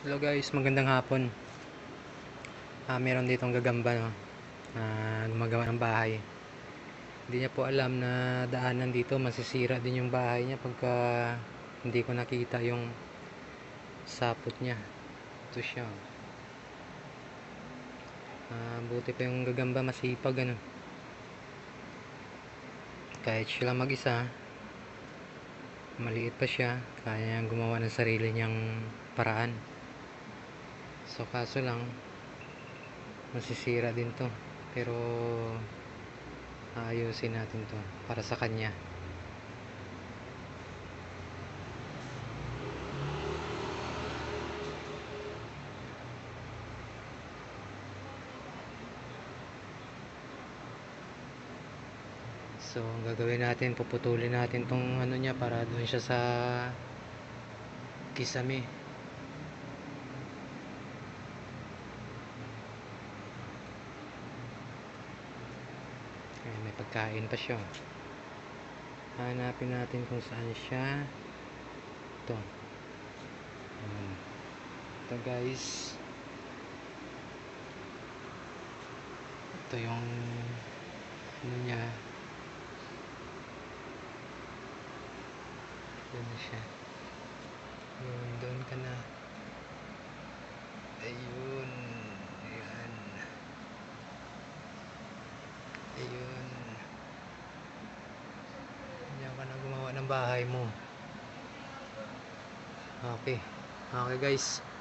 Hello guys, magandang hapon. Meron ditong gagamba no, na gumagawa ng bahay. Hindi niya po alam na daanan dito masisira din yung bahay niya pagka hindi ko nakita yung sapot niya. Ito siya. Buti pa yung gagamba, masipag ano. Kahit siya lang mag-isa, maliit pa siya, kaya niyang gumawa ng sarili niyang paraan. So kaso lang, masisira din to, pero ayusin natin to para sa kanya. So ang gagawin natin, puputulin natin tong ano niya para doon siya sa kisame. Ayan, may pagkain pa siya. Hanapin natin kung saan siya. Ito. Ito guys. Ito yung ano niya. Doon na siya. Doon ka na. Ayun. Ayan. Ayun. Diyan ka na gumawa ng bahay mo. Okay. Okay guys.